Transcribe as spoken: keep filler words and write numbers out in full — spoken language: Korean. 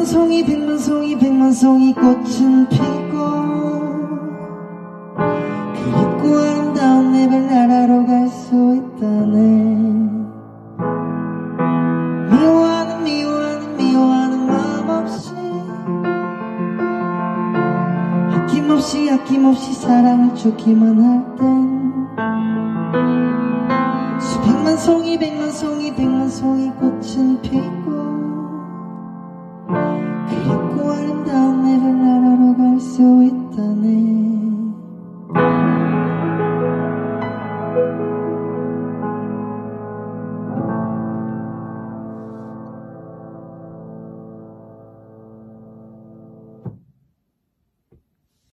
송이 백만 송이 백만 송이 꽃은 피고 그립고 아름다운 내 별나라로 갈 수 있다네. 미워하는 미워하는 미워하는 마음 없이 아낌없이 아낌없이 사랑을 주기만 할 땐 수백만 송이 백만 송이 백만 송이 꽃은 피고